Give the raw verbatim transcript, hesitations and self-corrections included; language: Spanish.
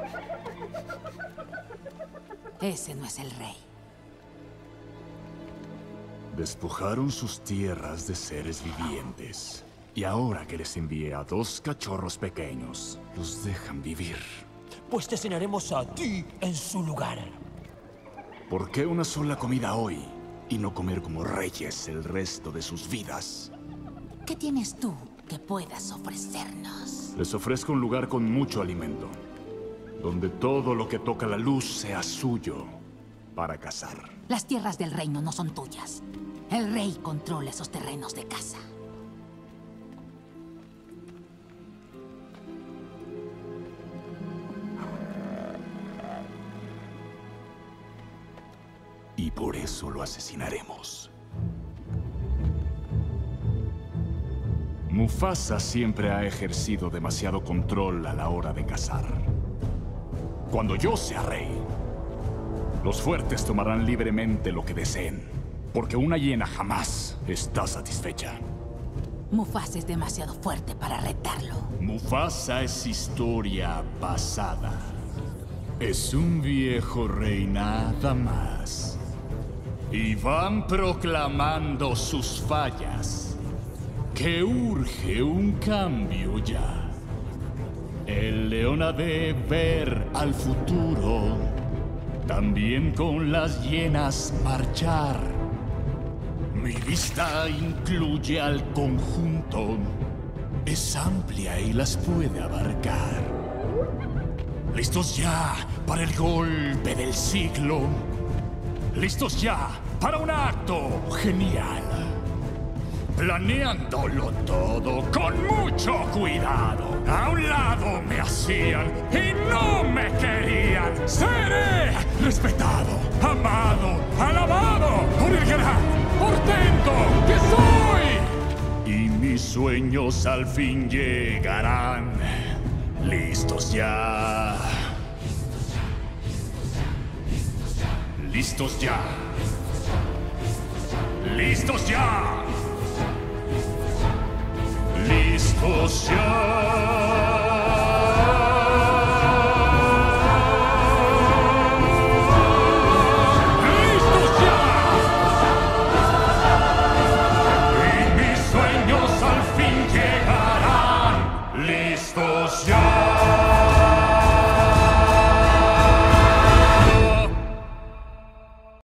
Ese no es el rey. Despojaron sus tierras de seres vivientes. Y ahora que les envié a dos cachorros pequeños, los dejan vivir. Pues te cenaremos a ti en su lugar. ¿Por qué una sola comida hoy y no comer como reyes el resto de sus vidas? ¿Qué tienes tú que puedas ofrecernos? Les ofrezco un lugar con mucho alimento, donde todo lo que toca la luz sea suyo para cazar. Las tierras del reino no son tuyas. El rey controla esos terrenos de caza. Y por eso lo asesinaremos. Mufasa siempre ha ejercido demasiado control a la hora de cazar. Cuando yo sea rey, los fuertes tomarán libremente lo que deseen, porque una hiena jamás está satisfecha. Mufasa es demasiado fuerte para retarlo. Mufasa es historia pasada. Es un viejo rey nada más. Y van proclamando sus fallas, que urge un cambio ya. El león ha de ver al futuro, también con las hienas marchar. Mi vista incluye al conjunto, es amplia y las puede abarcar. ¿Listos ya para el golpe del siglo? ¿Listos ya para un acto genial? Planeándolo todo con mucho cuidado. A un lado me hacían y no me querían. Seré respetado, amado, alabado por el gran portento que soy. Y mis sueños al fin llegarán. ¿Listos ya? ¡Listos ya! ¡Listos ya! ¡Listos ya!